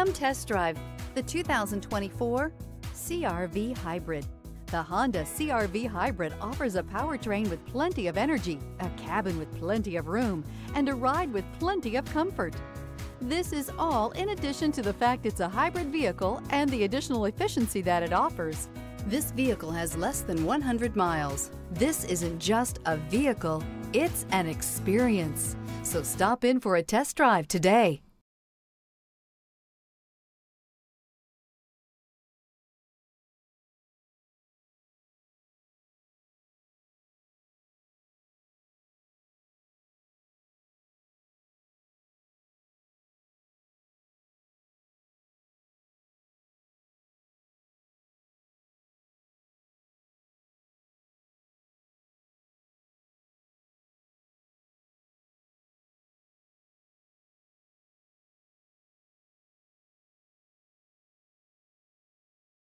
Come test drive the 2024 CR-V Hybrid. The Honda CR-V Hybrid offers a powertrain with plenty of energy, a cabin with plenty of room, and a ride with plenty of comfort. This is all in addition to the fact it's a hybrid vehicle and the additional efficiency that it offers. This vehicle has less than 100 miles. This isn't just a vehicle, it's an experience. So stop in for a test drive today.